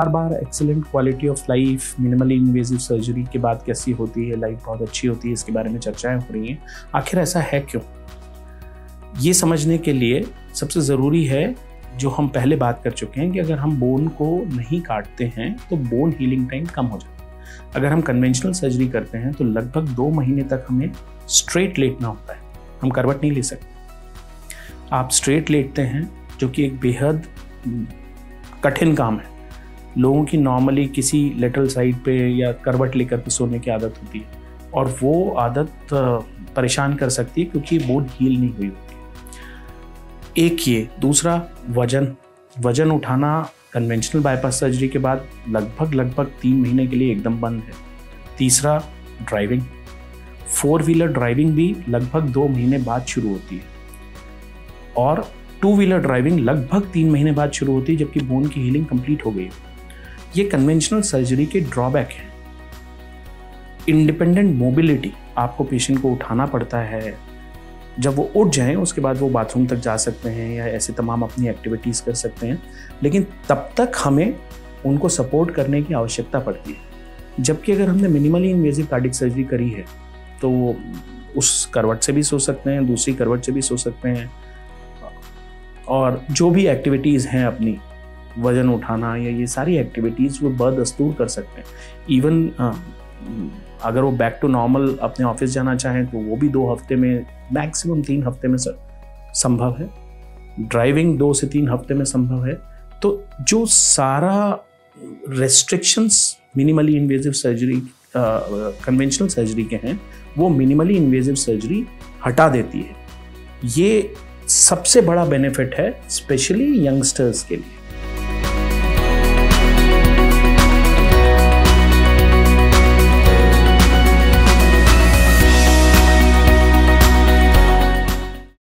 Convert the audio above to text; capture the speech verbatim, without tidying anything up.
बार बार excellent quality of life, minimally invasive surgery के बाद कैसी होती है, लाइफ बहुत अच्छी होती है, इसके बारे में चर्चाएं हो रही हैं। आखिर ऐसा है क्यों? ये समझने के लिए सबसे ज़रूरी है, जो हम पहले बात कर चुके हैं, कि अगर हम बोन को नहीं काटते हैं तो बोन हीलिंग टाइम कम हो जाता है। अगर हम कन्वेंशनल सर्जरी करते हैं तो लगभग दो महीने तक हमें स्ट्रेट लेटना होता है, हम करवट नहीं ले सकते। आप स्ट्रेट लेटते हैं, जो कि एक बेहद कठिन काम है। लोगों की नॉर्मली किसी लेटरल साइड पे या करवट लेकर के सोने की आदत होती है, और वो आदत परेशान कर सकती है क्योंकि बोन हील नहीं हुई होती। एक ये, दूसरा वजन वजन उठाना कन्वेंशनल बाईपास सर्जरी के बाद लगभग लगभग तीन महीने के लिए एकदम बंद है। तीसरा ड्राइविंग, फोर व्हीलर ड्राइविंग भी लगभग दो महीने बाद शुरू होती है, और टू व्हीलर ड्राइविंग लगभग तीन महीने बाद शुरू होती है, जबकि बोन की हीलिंग कंप्लीट हो गई है। ये कन्वेंशनल सर्जरी के ड्रॉबैक है। इंडिपेंडेंट मोबिलिटी, आपको पेशेंट को उठाना पड़ता है, जब वो उठ जाएं उसके बाद वो बाथरूम तक जा सकते हैं या ऐसे तमाम अपनी एक्टिविटीज़ कर सकते हैं, लेकिन तब तक हमें उनको सपोर्ट करने की आवश्यकता पड़ती है। जबकि अगर हमने मिनिमली इन्वेजिव कार्डियक सर्जरी करी है तो उस करवट से भी सो सकते हैं, दूसरी करवट से भी सो सकते हैं, और जो भी एक्टिविटीज़ हैं अपनी, वज़न उठाना या ये सारी एक्टिविटीज़ वो बदस्तूर कर सकते हैं। इवन अगर वो बैक टू नॉर्मल अपने ऑफिस जाना चाहें तो वो भी दो हफ्ते में, मैक्सिमम तीन हफ्ते में संभव है। ड्राइविंग दो से तीन हफ्ते में संभव है। तो जो सारा restrictions minimally invasive surgery, conventional surgery के हैं, वो मिनिमली इन्वेजिव सर्जरी हटा देती है। ये सबसे बड़ा बेनिफिट है, स्पेशली यंगस्टर्स के लिए।